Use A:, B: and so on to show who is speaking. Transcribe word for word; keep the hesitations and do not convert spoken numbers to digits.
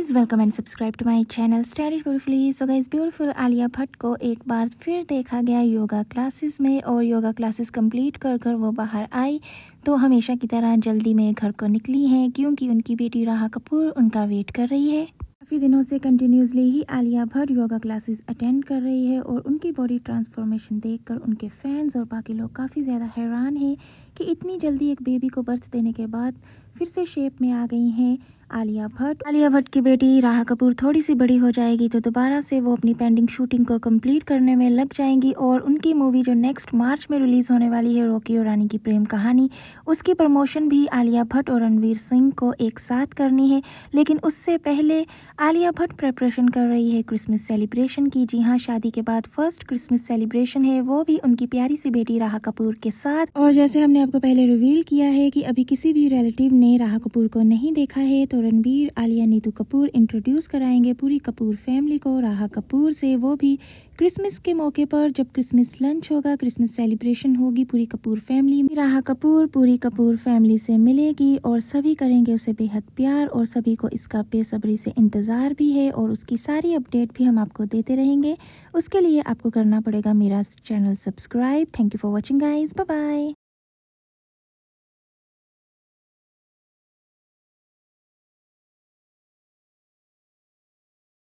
A: Guys welcome and subscribe to my channel stylish beautifully. So guys beautiful Alia Bhatt को एक बार फिर देखा गया योगा क्लासेस में, और योगा क्लासेस कंप्लीट कर कर वो बाहर आई तो हमेशा की तरह जल्दी में घर को निकली हैं, क्योंकि उनकी बेटी राहा कपूर उनका वेट कर रही है। काफ़ी दिनों से कंटिन्यूसली ही Alia Bhatt yoga classes attend कर रही है, और उनकी बॉडी ट्रांसफॉर्मेशन देखकर उनके फैंस और बाकी लोग काफ़ी ज़्यादा हैरान हैं कि इतनी जल्दी एक बेबी को बर्थ देने के बाद फिर से शेप में आ गई हैं आलिया भट्ट। आलिया भट्ट की बेटी राहा कपूर थोड़ी सी बड़ी हो जाएगी तो दोबारा से वो अपनी पेंडिंग शूटिंग को कंप्लीट करने में लग जाएंगी, और उनकी मूवी जो नेक्स्ट मार्च में रिलीज होने वाली है, रॉकी और रानी की प्रेम कहानी, उसकी प्रमोशन भी आलिया भट्ट और रणवीर सिंह को एक साथ करनी है। लेकिन उससे पहले आलिया भट्ट प्रेपरेशन कर रही है क्रिसमस सेलिब्रेशन की। जी हाँ, शादी के बाद फर्स्ट क्रिसमस सेलिब्रेशन है, वो भी उनकी प्यारी सी बेटी राहा कपूर के साथ। और जैसे हमने आपको पहले रिवील किया है कि अभी किसी भी रिलेटिव ने राहा कपूर को नहीं देखा है, तो रणबीर, आलिया, नीतू कपूर इंट्रोड्यूस कराएंगे पूरी कपूर फैमिली को राहा कपूर से, वो भी क्रिसमस के मौके पर। जब क्रिसमस लंच होगा, क्रिसमस सेलिब्रेशन होगी, पूरी कपूर फैमिली राहा कपूर पूरी कपूर फैमिली से मिलेगी और सभी करेंगे उसे बेहद प्यार, और सभी को इसका बेसब्री से इंतज़ार भी है, और उसकी सारी अपडेट भी हम आपको देते रहेंगे। उसके लिए आपको करना पड़ेगा मेरा channel subscribe. Thank you for watching guys, bye bye.